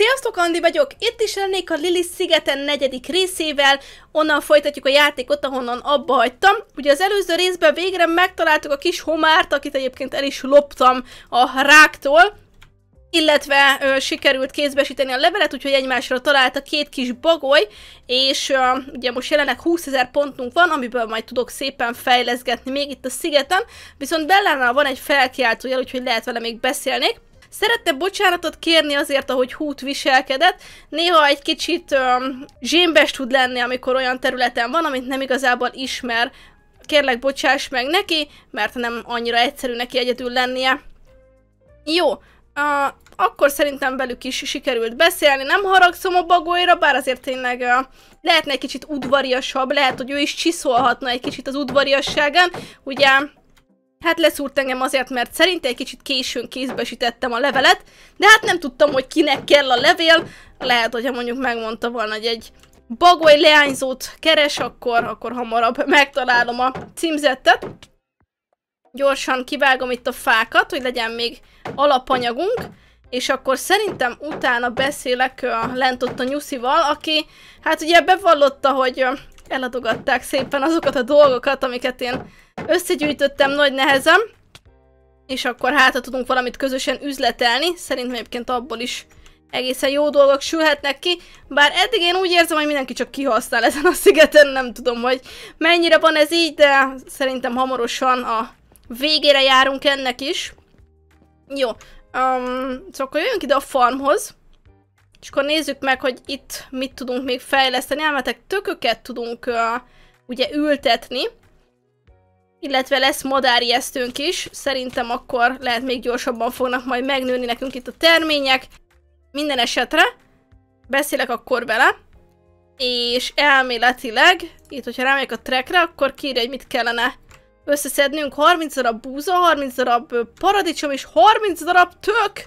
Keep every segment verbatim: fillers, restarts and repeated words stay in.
Sziasztok, Andi vagyok! Itt is lennék a Lily szigeten negyedik részével, onnan folytatjuk a játékot, ahonnan abba hagytam. Ugye az előző részben végre megtaláltuk a kis homárt, akit egyébként el is loptam a ráktól, illetve ö, sikerült kézbesíteni a levelet, úgyhogy egymásra talált a két kis bagoly, és ö, ugye most jelenleg húszezer pontunk van, amiből majd tudok szépen fejleszgetni még itt a szigeten, viszont Bellánál van egy felkiáltójel, úgyhogy lehet vele még beszélnék. Szerette bocsánatot kérni azért, ahogy Hút viselkedett. Néha egy kicsit um, zsémbes tud lenni, amikor olyan területen van, amit nem igazából ismer. Kérlek, bocsáss meg neki, mert nem annyira egyszerű neki egyedül lennie. Jó, uh, akkor szerintem velük is sikerült beszélni. Nem haragszom a bagolyra, bár azért tényleg uh, lehetne egy kicsit udvariasabb, lehet, hogy ő is csiszolhatna egy kicsit az udvariasságán. Ugye... Hát leszúrt engem azért, mert szerint egy kicsit későn kézbesítettem a levelet, de hát nem tudtam, hogy kinek kell a levél. Lehet, hogyha mondjuk megmondta volna, hogy egy bagoly leányzót keres, akkor, akkor hamarabb megtalálom a címzettet. Gyorsan kivágom itt a fákat, hogy legyen még alapanyagunk, és akkor szerintem utána beszélek uh, lent ott a Nyuszival, aki hát ugye bevallotta, hogy uh, eladogatták szépen azokat a dolgokat, amiket én összegyűjtöttem nagy nehezen, és akkor hát, ha tudunk valamit közösen üzletelni, szerintem egyébként abból is egészen jó dolgok sülhetnek ki, bár eddig én úgy érzem, hogy mindenki csak kihasznál ezen a szigeten, nem tudom, hogy mennyire van ez így, de szerintem hamarosan a végére járunk ennek is. Jó, um, szóval akkor jöjjünk ide a farmhoz, és akkor nézzük meg, hogy itt mit tudunk még fejleszteni, elmetek tököket tudunk uh, ugye ültetni, illetve lesz madárijesztőnk is, szerintem akkor lehet még gyorsabban fognak majd megnőni nekünk itt a termények. Minden esetre beszélek akkor vele, és elméletileg, itt hogyha rámegyek a trackre, akkor kírja, hogy mit kellene összeszednünk. harminc darab búza, harminc darab paradicsom és harminc darab tök!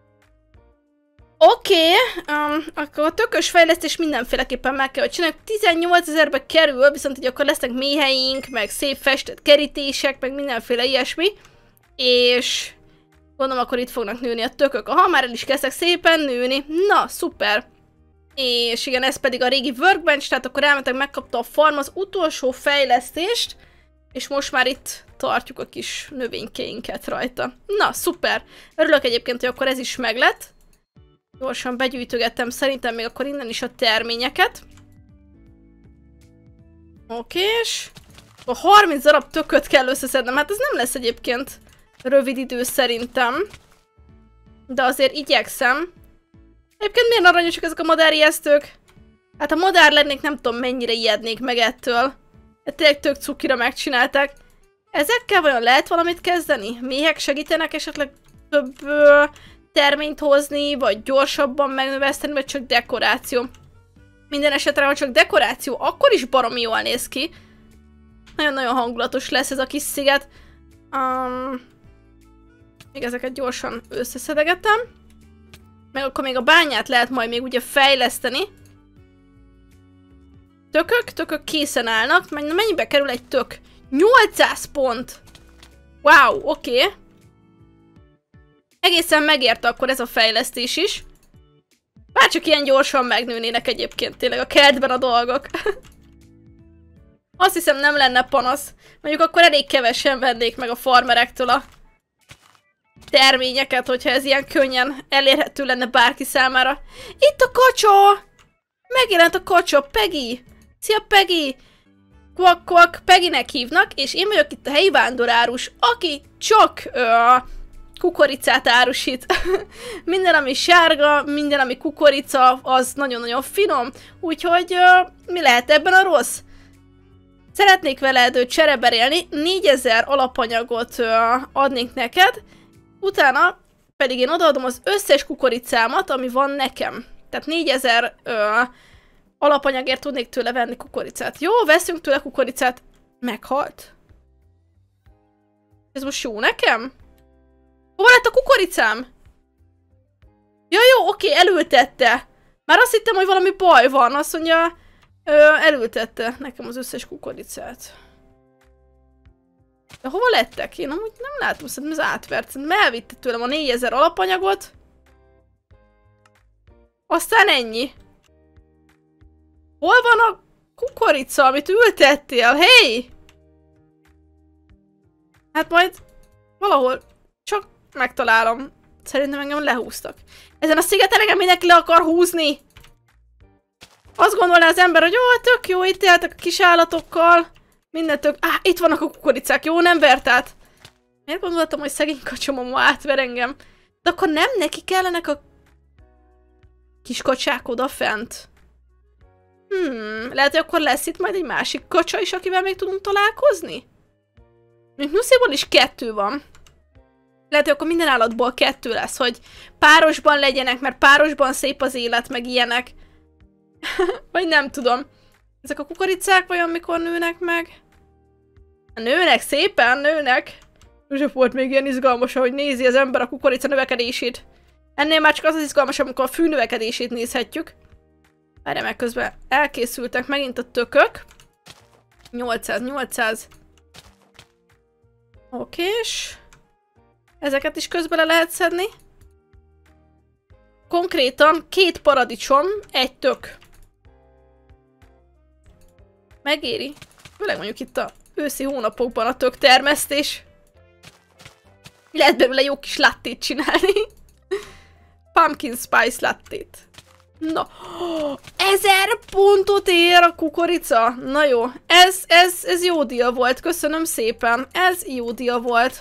Oké, okay, um, akkor a tökös fejlesztés mindenféleképpen meg kell, hogy csináljuk. tizennyolcezerbe kerül, viszont így akkor lesznek méhelyeink, meg szép festett kerítések, meg mindenféle ilyesmi. És gondolom, akkor itt fognak nőni a tökök. Aha, már el is kezdtek szépen nőni. Na, szuper! És igen, ez pedig a régi workbench, tehát akkor elmetek, megkapta a farm az utolsó fejlesztést, és most már itt tartjuk a kis növénykeinket rajta. Na, szuper! Örülök egyébként, hogy akkor ez is meglett. Gyorsan begyűjtögettem szerintem még akkor innen is a terményeket. Oké, és a harminc darab tököt kell összeszednem. Hát ez nem lesz egyébként rövid idő szerintem. De azért igyekszem. Egyébként miért aranyosak ezek a madárijesztők? Hát ha madár lennék, nem tudom mennyire ijednék meg ettől. Hát tényleg tök cukira megcsinálták. Ezekkel vajon lehet valamit kezdeni? Méhek segítenek esetleg több... Ö terményt hozni, vagy gyorsabban megnöveszteni, vagy csak dekoráció. Minden esetre, ha csak dekoráció, akkor is baromi jól néz ki. Nagyon-nagyon hangulatos lesz ez a kis sziget. Um, még ezeket gyorsan összeszedegetem. Meg akkor még a bányát lehet majd még ugye fejleszteni. Tökök, tökök készen állnak. Mennyibe kerül egy tök? nyolcszáz pont! Wow, oké. Okay. Egészen megérte akkor ez a fejlesztés is. Bárcsak ilyen gyorsan megnőnének egyébként tényleg a kertben a dolgok. Azt hiszem nem lenne panasz. Mondjuk akkor elég kevesen vennék meg a farmerektől a terményeket, hogyha ez ilyen könnyen elérhető lenne bárki számára. Itt a kacsa! Megjelent a kacsa, Peggy! Szia, Peggy! Kvak, kvak, Peggynek hívnak, és én vagyok itt a helyi vándorárus, aki csak... Ö, kukoricát árusít. Minden, ami sárga, minden, ami kukorica, az nagyon-nagyon finom. Úgyhogy uh, mi lehet ebben a rossz? Szeretnék veled csereberélni, négyezer alapanyagot uh, adnék neked, utána pedig én odaadom az összes kukoricámat, ami van nekem. Tehát négyezer uh, alapanyagért tudnék tőle venni kukoricát. Jó, veszünk tőle kukoricát. Meghalt. Ez most jó nekem? Hova lett a kukoricám? Ja, jó, oké, elültette. Már azt hittem, hogy valami baj van. Azt mondja, ö, elültette nekem az összes kukoricát. De hova lettek? Én amúgy nem látom, szerintem ez átvert. Szerintem elvitte tőlem a négyezer alapanyagot. Aztán ennyi. Hol van a kukorica, amit ültettél? Hey! Hát majd valahol csak megtalálom. Szerintem engem lehúztak. Ezen a szigeten engem mindenki le akar húzni. Azt gondolná az ember, hogy jó, tök jó, itt éltek a kis állatokkal. Minden tök... Á, itt vannak a kukoricák, jó, nem vert át? Miért gondoltam, hogy szegény kacsomom átver engem? De akkor nem neki kellenek a kis kacsák odafent? Hmm, lehet, hogy akkor lesz itt majd egy másik kacsa is, akivel még tudunk találkozni? Még Nusziból is kettő van. Lehet, hogy akkor minden állatból kettő lesz, hogy párosban legyenek, mert párosban szép az élet, meg ilyenek. Vagy nem tudom. Ezek a kukoricák vajon mikor nőnek meg? Nőnek, szépen nőnek. Sose volt még ilyen izgalmas, hogy nézi az ember a kukorica növekedését. Ennél már csak az az izgalmas, amikor a fű növekedését nézhetjük. Várjál meg, közben elkészültek megint a tökök. nyolcszáz, nyolcszáz. Okés. Ezeket is közben le lehet szedni. Konkrétan két paradicsom, egy tök. Megéri. Főleg mondjuk itt a őszi hónapokban a tök termesztés. Lehet belőle jó kis lattét csinálni. Pumpkin spice lattét. Na, ezer pontot ér a kukorica. Na jó, ez, ez, ez jó deal volt, köszönöm szépen. Ez jó deal volt.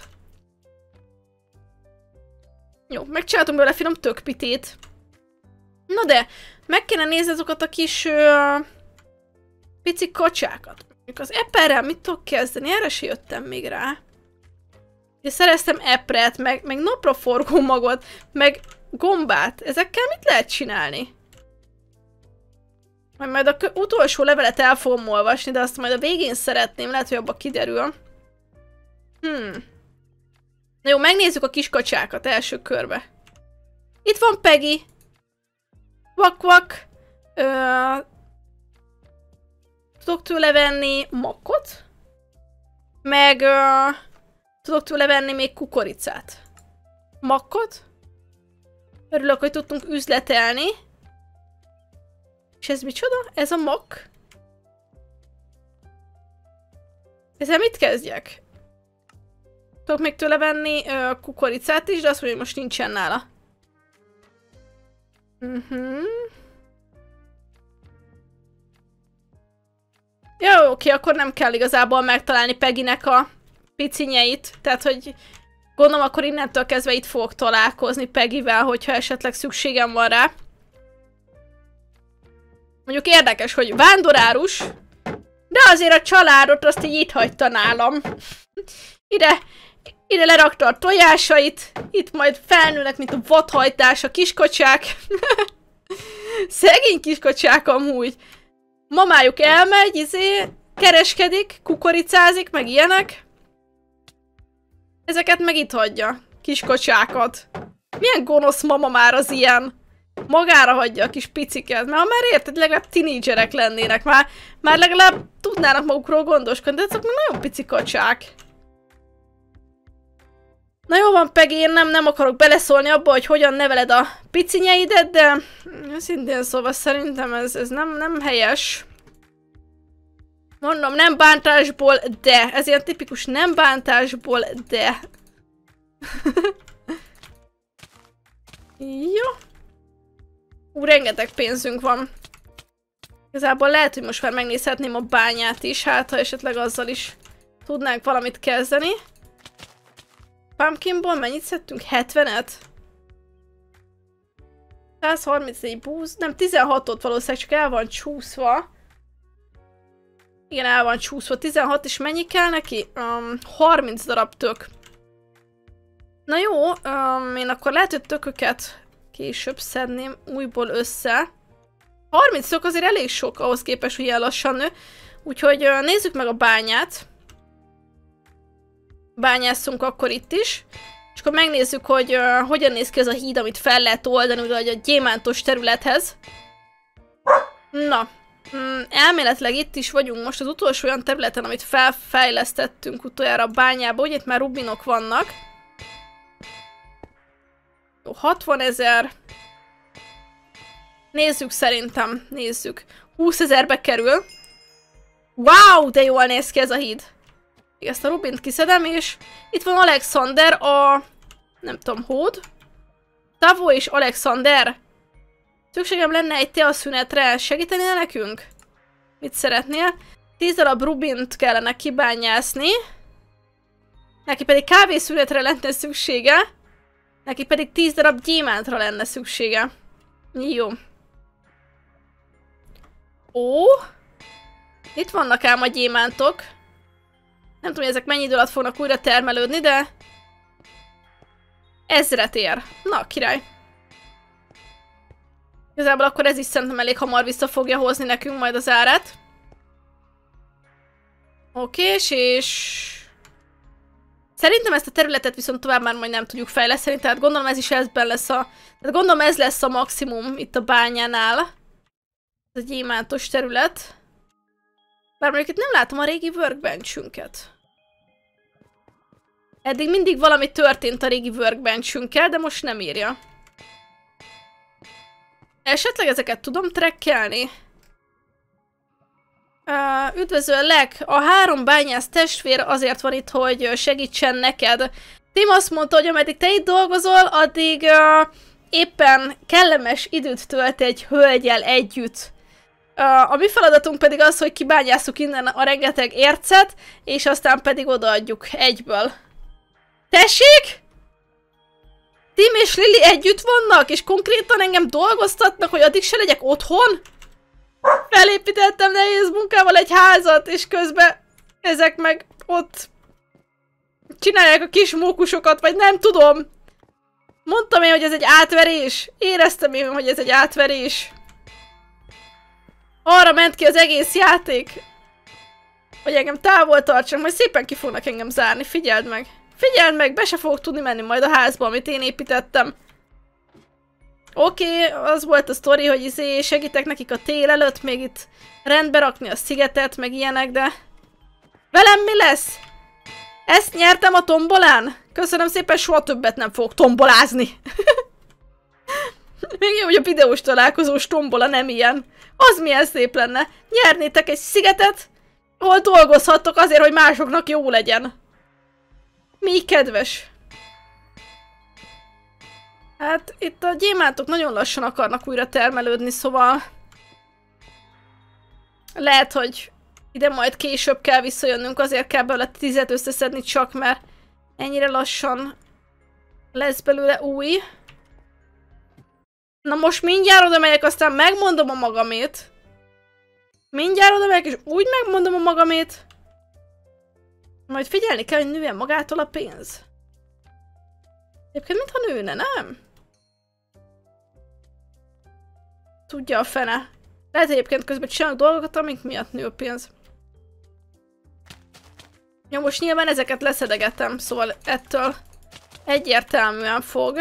Jó, megcsináltunk belőle finom tökpitét. Na de, meg kéne nézni azokat a kis uh, pici kacsákat. Az eperrel mit tudok kezdeni? Erre se jöttem még rá. Én szereztem epret, meg, meg napraforgó magot, meg gombát. Ezekkel mit lehet csinálni? Majd, majd a utolsó levelet el fogom olvasni, de azt majd a végén szeretném, lehet, hogy abba kiderül. Hmm. Na jó, megnézzük a kis kacsákat első körbe. Itt van Peggy. Vak-vak. Ö... Tudok tőle venni makkot. Meg ö... tudok tőle venni még kukoricát. Makkot. Örülök, hogy tudtunk üzletelni. És ez micsoda? Ez a makk? Ezzel mit kezdjek? Tudok még tőle venni ö, kukoricát is, de azt mondja, hogy most nincsen nála. Uh-huh. Jó, oké, akkor nem kell igazából megtalálni Peggynek a picinyeit. Tehát, hogy gondolom, akkor innentől kezdve itt fogok találkozni Peggyvel, hogyha esetleg szükségem van rá. Mondjuk érdekes, hogy vándorárus, de azért a családot azt így itt hagyta nálam. Ide, ide lerakta a tojásait, itt majd felnőnek, mint a vadhajtás a kiskacsák. Szegény kiskacsák amúgy. Mamájuk elmegy, izé, kereskedik, kukoricázik, meg ilyenek. Ezeket meg itt hagyja, kiskacsákat. Milyen gonosz mama már az ilyen. Magára hagyja a kis piciket, mert ha már érted, legalább tinédzserek lennének, már, már legalább tudnának magukról gondoskodni, de ezek már nagyon pici kacsák. Na jó van, Peggy, én nem, nem akarok beleszólni abba, hogy hogyan neveled a picinyeidet, de szintén szóval szerintem ez, ez nem, nem helyes. Mondom, nem bántásból, de. Ez ilyen tipikus nem bántásból, de. Jó. Ú, rengeteg pénzünk van. Igazából lehet, hogy most már megnézhetném a bányát is, hát ha esetleg azzal is tudnánk valamit kezdeni. Pumpkinból mennyit szedtünk? hetvenet? száz harmincnégy búz, nem, tizenhatot valószínűleg, csak el van csúszva. Igen, el van csúszva. tizenhat, és mennyi kell neki? Um, harminc darab tök. Na jó, um, én akkor lehet, hogy tököket később szedném újból össze. harminc tök azért elég sok ahhoz képest, hogy ilyen lassan nő. Úgyhogy uh, nézzük meg a bányát. Bányásszunk akkor itt is. És akkor megnézzük, hogy uh, hogyan néz ki az a híd, amit fel lehet oldani, ugye a gyémántos területhez. Na, mm, elméletileg itt is vagyunk most az utolsó olyan területen, amit felfejlesztettünk utoljára a bányába. Ugye itt már rubinok vannak. Jó, hatvanezer. Nézzük szerintem, nézzük. húszezerbe kerül. Wow, de jól néz ki ez a híd. Ezt a Rubint kiszedem, és itt van Alexander, a... nem tudom, hód? Tavo és Alexander. Szükségem lenne egy teaszünetre. Segítenél nekünk? Mit szeretnél? tíz darab Rubint kellene kibányászni. Neki pedig kávészünetre lenne szüksége. Neki pedig tíz darab gyémántra lenne szüksége. Jó. Ó. Itt vannak ám a gyémántok. Nem tudom, hogy ezek mennyi idő alatt fognak újra termelődni, de... ezret ér. Na, király. Igazából akkor ez is szerintem elég hamar vissza fogja hozni nekünk majd az árát. Oké, és... szerintem ezt a területet viszont tovább már majd nem tudjuk fejleszteni, tehát gondolom ez is ezben lesz a... tehát gondolom ez lesz a maximum itt a bányánál. Ez a gyémántos terület. Bár mondjuk itt nem látom a régi workbenchünket. Eddig mindig valami történt a régi workbenchünkkel, de most nem írja. Esetleg ezeket tudom trekkelni? Uh, üdvözöllek! A három bányász testvér azért van itt, hogy segítsen neked. Tim azt mondta, hogy ameddig te itt dolgozol, addig uh, éppen kellemes időt tölt egy hölgyel együtt. Uh, a mi feladatunk pedig az, hogy kibányásszuk innen a rengeteg ércet, és aztán pedig odaadjuk egyből. Tessék? Tim és Lily együtt vannak, és konkrétan engem dolgoztatnak, hogy addig se legyek otthon? Felépítettem nehéz munkával egy házat, és közben ezek meg ott csinálják a kis mókusokat, vagy nem tudom. Mondtam én, hogy ez egy átverés. Éreztem én, hogy ez egy átverés. Arra ment ki az egész játék, hogy engem távol tartsanak, majd szépen ki fognak engem zárni, figyeld meg. Figyeld meg, be se fogok tudni menni majd a házba, amit én építettem. Oké, okay, az volt a sztori, hogy izé segítek nekik a tél előtt, még itt rendbe rakni a szigetet, meg ilyenek, de... velem mi lesz? Ezt nyertem a tombolán? Köszönöm szépen, soha többet nem fogok tombolázni. Még jó, hogy a videós találkozós tombola nem ilyen. Az milyen szép lenne. Nyernétek egy szigetet, ahol dolgozhattok azért, hogy másoknak jó legyen. Mi kedves. Hát itt a gyémántok nagyon lassan akarnak újra termelődni, szóval... lehet, hogy ide majd később kell visszajönnünk, azért kell belőle tizet összeszedni csak, mert ennyire lassan lesz belőle új. Na most mindjárt oda megyek, aztán megmondom a magamét. Mindjárt oda megyek, és úgy megmondom a magamét. Majd figyelni kell, hogy nőjen magától a pénz. Egyébként mintha nőne, nem? Tudja a fene. Lehet egyébként közben csinálnak dolgokat, amik miatt nő a pénz. Ja, most nyilván ezeket leszedegetem, szóval ettől egyértelműen fog.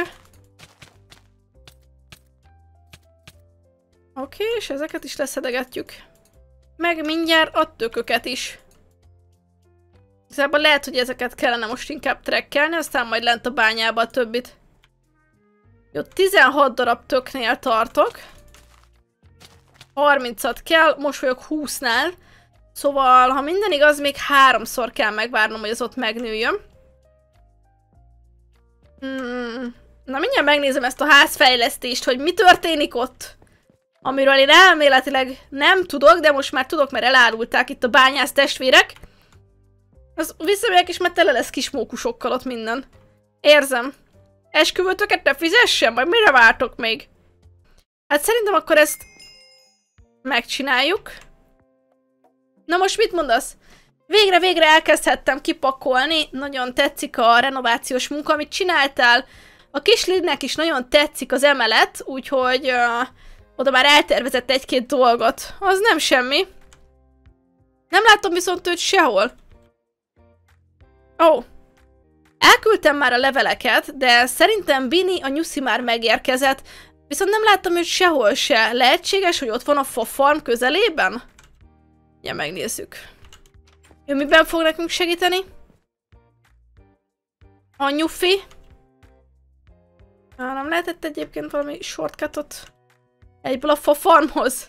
Oké, és ezeket is leszedegetjük. Meg mindjárt a tököket is. Igazából lehet, hogy ezeket kellene most inkább trekkelni, aztán majd lent a bányába a többit. Jó, tizenhat darab töknél tartok. harmincat kell, most vagyok húsznál. Szóval, ha minden igaz, még háromszor kell megvárnom, hogy az ott megnőjön. Hmm. Na, mindjárt megnézem ezt a házfejlesztést, hogy mi történik ott. Amiről én elméletileg nem tudok, de most már tudok, mert elárulták itt a bányász testvérek. Az visszamegyek, és már tele lesz kis mókusokkal ott minden. Érzem. Esküvőtöket ne fizessen? Majd mire vártok még? Hát szerintem akkor ezt megcsináljuk. Na most mit mondasz? Végre, végre elkezdhettem kipakolni. Nagyon tetszik a renovációs munka, amit csináltál. A kis Lidnek is nagyon tetszik az emelet, úgyhogy uh, oda már eltervezett egy-két dolgot. Az nem semmi. Nem látom viszont őt sehol. Ó. Oh. Elküldtem már a leveleket, de szerintem Bini, a nyuszi már megérkezett. Viszont nem láttam őt sehol se. Lehetséges, hogy ott van a fa farm közelében? Ja, megnézzük. Ő miben fog nekünk segíteni? A nyufi. Ah, nem lehetett egyébként valami shortcutot Egyből a fa farmhoz.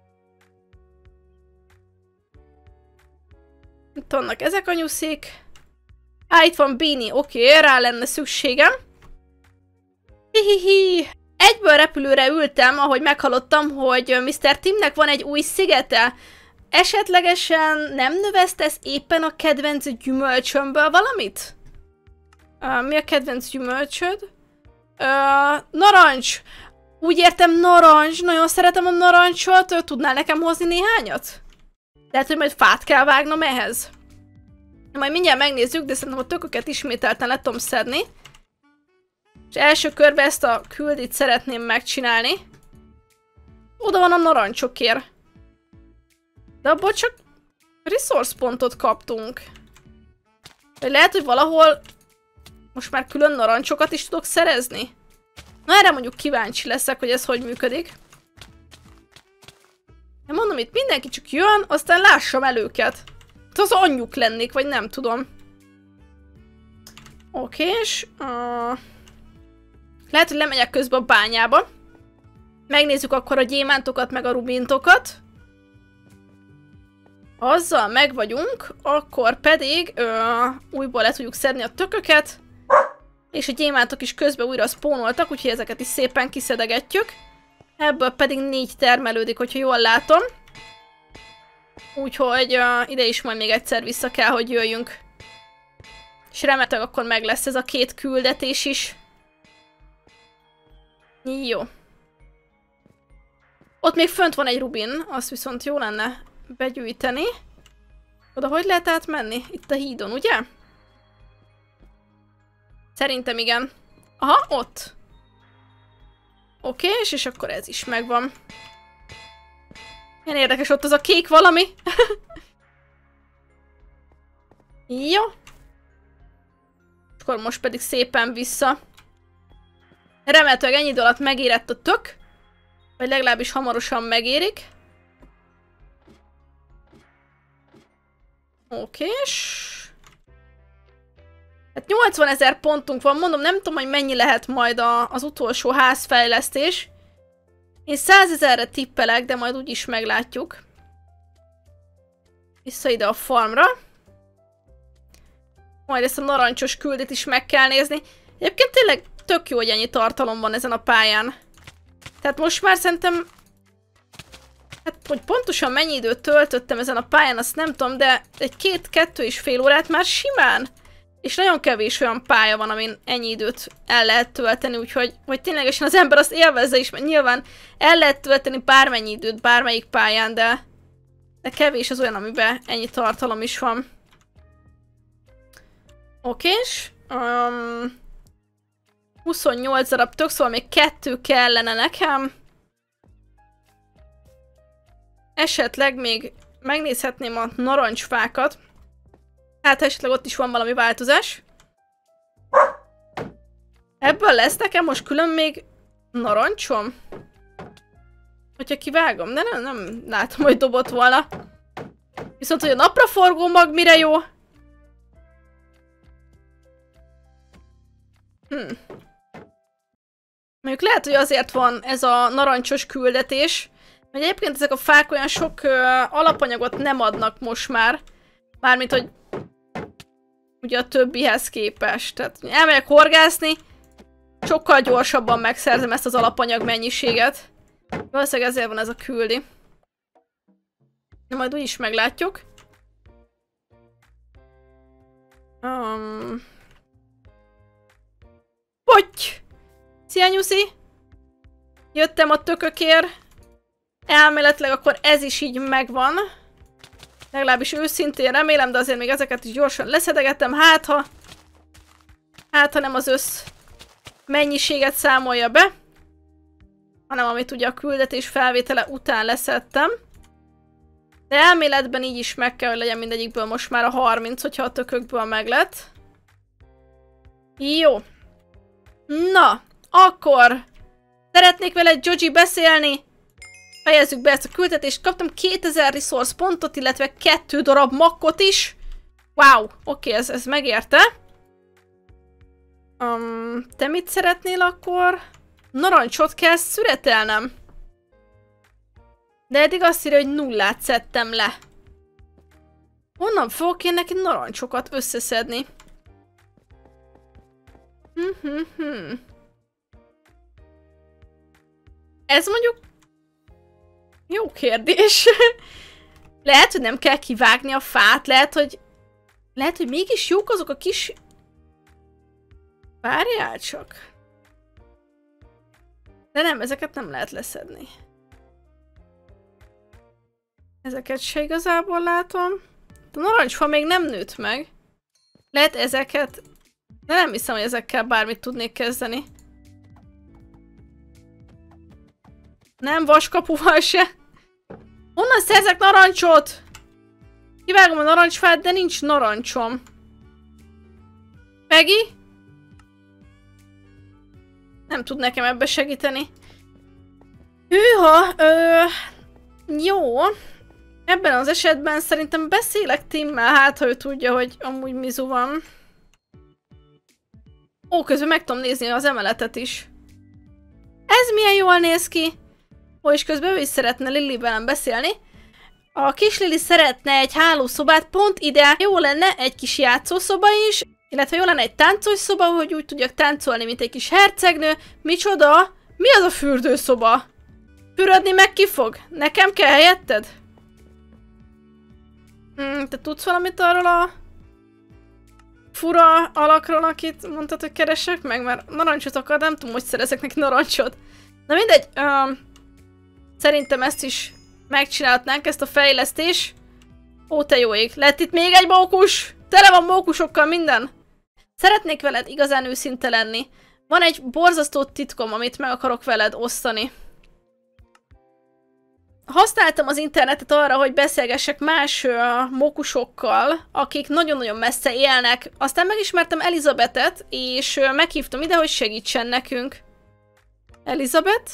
Itt vannak ezek a nyuszik. Á, itt van Beanie, oké, okay, rá lenne szükségem. Hihihi. Egyből repülőre ültem, ahogy meghallottam, hogy miszter Timnek van egy új szigete. Esetlegesen nem növesztesz éppen a kedvenc gyümölcsömből valamit? Uh, mi a kedvenc gyümölcsöd? Uh, narancs! Úgy értem, narancs. Nagyon szeretem a narancsot. Tudnál nekem hozni néhányat? Lehet, hogy majd fát kell vágnom ehhez. Majd mindjárt megnézzük, de szerintem a tököket ismételten le tudom szedni. És első körben ezt a küldit szeretném megcsinálni. Oda van a narancsokért. De abból csak resource pontot kaptunk. Vagy lehet, hogy valahol most már külön narancsokat is tudok szerezni. Na erre mondjuk kíváncsi leszek, hogy ez hogy működik. Én mondom, itt mindenki csak jön, aztán lássam el őket. Az anyjuk lennék, vagy nem tudom. Oké, és... Uh, lehet, hogy lemegyek közben a bányába. Megnézzük akkor a gyémántokat, meg a rubintokat. Azzal meg vagyunk, akkor pedig uh, újból le tudjuk szedni a tököket. És a gyémántok is közben újra spónoltak, úgyhogy ezeket is szépen kiszedegetjük. Ebből pedig négy termelődik, hogyha jól látom. Úgyhogy uh, ide is majd még egyszer vissza kell, hogy jöjjünk. És remélhetőleg akkor meg lesz ez a két küldetés is. Jó. Ott még fönt van egy rubin, azt viszont jó lenne begyűjteni. Oda hogy lehet átmenni? Itt a hídon, ugye? Szerintem igen. Aha, ott. Oké, és, és akkor ez is megvan. Milyen érdekes, ott az a kék valami. Jó. Akkor most pedig szépen vissza. Remélhetőleg ennyi idő alatt megérett a tök. Vagy legalábbis hamarosan megérik. Okés. Hát nyolcvanezer pontunk van, mondom, nem tudom, hogy mennyi lehet majd a, az utolsó házfejlesztés. Én százezerre tippelek, de majd úgyis meglátjuk. Vissza ide a farmra. Majd ezt a narancsos küldét is meg kell nézni. Egyébként tényleg tök jó, hogy ennyi tartalom van ezen a pályán. Tehát most már szerintem... Hát, hogy pontosan mennyi időt töltöttem ezen a pályán, azt nem tudom, de egy két-kettő és fél órát már simán. És nagyon kevés olyan pálya van, amin ennyi időt el lehet tölteni, úgyhogy hogy ténylegesen az ember azt élvezze is, mert nyilván el lehet tölteni bármennyi időt, bármelyik pályán, de, de kevés az olyan, amiben ennyi tartalom is van. Okés. Um, huszonnyolc darab tök, szóval még kettő kellene nekem. Esetleg még megnézhetném a narancsfákat. Hát esetleg ott is van valami változás. Ebből lesz nekem most külön még narancsom? Hogyha kivágom, de nem, nem látom, hogy dobott volna. Viszont, hogy a napraforgó mag mire jó? Hm. Mondjuk lehet, hogy azért van ez a narancsos küldetés, mert egyébként ezek a fák olyan sok ö, alapanyagot nem adnak most már. Mármint, hogy ugye a többihez képest. Tehát elmegyek horgászni, sokkal gyorsabban megszerzem ezt az alapanyag mennyiséget. Valószínűleg ezért van ez a küldi. De majd úgyis meglátjuk. Um... Potty! Szia, Nyuszi! Jöttem a tökökért. Elméletileg akkor ez is így megvan. Legalábbis őszintén remélem, de azért még ezeket is gyorsan leszedegettem. Hát ha... Hát ha nem az össz mennyiséget számolja be, hanem amit ugye a küldetés felvétele után leszedtem. De elméletben így is meg kell, hogy legyen mindegyikből most már a harminc, hogyha a tökökből meg lett. Jó. Na, akkor szeretnék vele Joji beszélni. Fejezzük be ezt a küldetést. Kaptam kétezer resource pontot, illetve kettő darab makkot is. Wow, oké, okay, ez, ez megérte. Um, te mit szeretnél akkor? Narancsot kell szüretelnem. De eddig azt írja, hogy nullát szedtem le. Honnan fogok én neki narancsokat összeszedni? Hm-hm-hm. Ez mondjuk... Jó kérdés. Lehet, hogy nem kell kivágni a fát, lehet, hogy... Lehet, hogy mégis jók azok a kis... Várjál csak. De nem, ezeket nem lehet leszedni. Ezeket se igazából látom. A narancsfa még nem nőtt meg. Lehet ezeket... De nem hiszem, hogy ezekkel bármit tudnék kezdeni. Nem, vaskapuval se. Honnan szerzek narancsot? Kivágom a narancsfát, de nincs narancsom. Peggy? Nem tud nekem ebbe segíteni. Hűha, ö, jó. Ebben az esetben szerintem beszélek Timmel, hát ha ő tudja, hogy amúgy mizu van. Ó, közben meg tudom nézni az emeletet is. Ez milyen jól néz ki. Ó, és közben ő is szeretne Lili velem beszélni. A kis Lili szeretne egy hálószobát, pont ide jó lenne egy kis játszószoba is, illetve jó lenne egy táncos szoba, hogy úgy tudjak táncolni, mint egy kis hercegnő. Micsoda? Mi az a fürdőszoba? Fürödni meg ki fog? Nekem kell helyetted? Hmm, te tudsz valamit arról a fura alakról, akit mondtad, hogy keresek meg? Mert narancsot akar, nem tudom, hogy szerezek neki narancsot. Na mindegy, um, szerintem ezt is megcsinálhatnánk, ezt a fejlesztés. Ó, te jó ég, lett itt még egy mókus! Tele van mókusokkal minden! Szeretnék veled igazán őszinte lenni. Van egy borzasztó titkom, amit meg akarok veled osztani. Használtam az internetet arra, hogy beszélgessek más uh, mókusokkal, akik nagyon-nagyon messze élnek. Aztán megismertem Elizabetet, és uh, meghívtam ide, hogy segítsen nekünk. Elizabeth?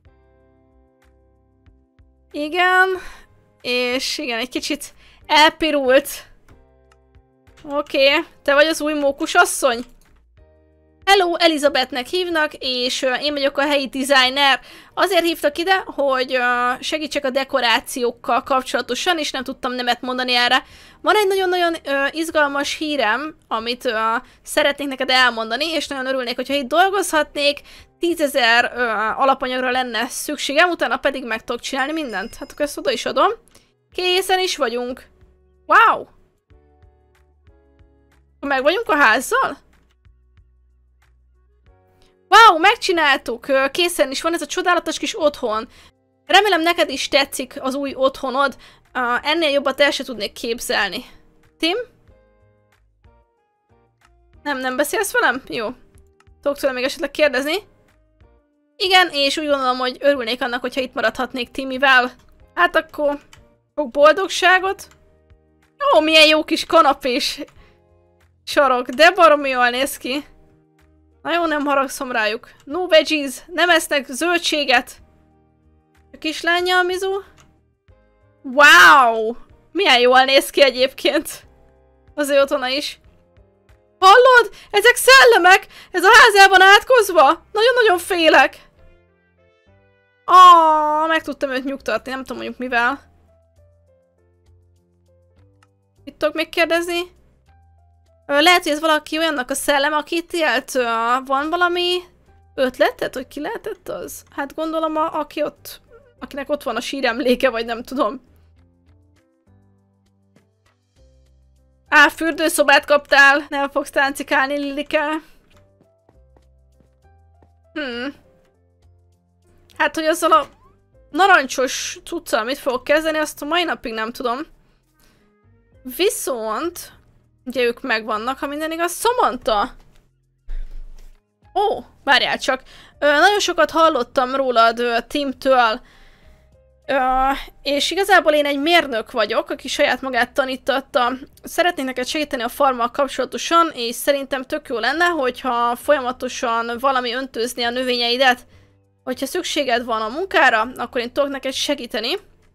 Igen. És igen, egy kicsit elpirult. Oké, okay. Te vagy az új mókusasszony? Hello, Elizabethnek hívnak, és uh, én vagyok a helyi designer. Azért hívtak ide, hogy uh, segítsek a dekorációkkal kapcsolatosan, és nem tudtam nemet mondani erre. Van egy nagyon-nagyon uh, izgalmas hírem, amit uh, szeretnék neked elmondani, és nagyon örülnék, hogyha itt dolgozhatnék. tízezer uh, alapanyagra lenne szükségem, utána pedig meg tudok csinálni mindent. Hát akkor ezt oda is adom. Készen is vagyunk. Wow! Meg vagyunk a házzal? Wow, megcsináltuk! Készen is van ez a csodálatos kis otthon. Remélem neked is tetszik az új otthonod. Uh, ennél jobbat el se tudnék képzelni. Tim? Nem, nem beszélsz velem? Jó. Tudok tőle még esetleg kérdezni? Igen, és úgy gondolom, hogy örülnék annak, hogyha itt maradhatnék Timivel. Hát akkor sok boldogságot. Ó, milyen jó kis kanapés sarok, de baromi jól néz ki. Na jó, nem haragszom rájuk. No veggies, nem esznek zöldséget. A kislánya a Mizu. Wow! Milyen jól néz ki egyébként. Az ő otthona is. Hallod? Ezek szellemek! Ez a ház el van átkozva! Nagyon-nagyon félek. Ah, meg tudtam őt nyugtatni, nem tudom mondjuk mivel. Mit tudok még kérdezni? Lehet, hogy ez valaki olyannak a szellem, aki itt élt. Van valami ötleted, hogy ki lehetett az? Hát gondolom, a, aki ott, akinek ott van a síremléke, vagy nem tudom. Á, fürdőszobát kaptál. Nem fogsz táncikálni, Lilike. Hmm. Hát, hogy azzal a narancsos cuccal mit fogok kezdeni, azt a mai napig nem tudom. Viszont... Ugye ők megvannak, ha minden igaz. Samantha! Ó, várjál csak. Ö, nagyon sokat hallottam rólad ö, Timtől. Ö, és igazából én egy mérnök vagyok, aki saját magát tanítatta. Szeretnék neked segíteni a farmmal kapcsolatosan, és szerintem tök jó lenne, hogyha folyamatosan valami öntözni a növényeidet. Hogyha szükséged van a munkára, akkor én tudok neked segíteni.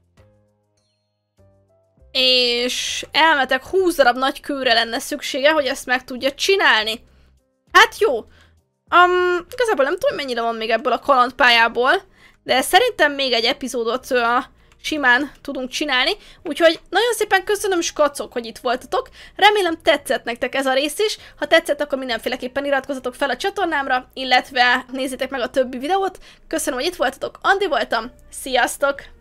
És elmetek húsz darab nagy kőre lenne szüksége, hogy ezt meg tudja csinálni. Hát jó. Um, igazából nem tudom, mennyire van még ebből a kalandpályából, de szerintem még egy epizódot uh, simán tudunk csinálni. Úgyhogy nagyon szépen köszönöm, skacok, hogy itt voltatok. Remélem tetszett nektek ez a rész is. Ha tetszett, akkor mindenféleképpen iratkozzatok fel a csatornámra, illetve nézzétek meg a többi videót. Köszönöm, hogy itt voltatok. Andi voltam. Sziasztok!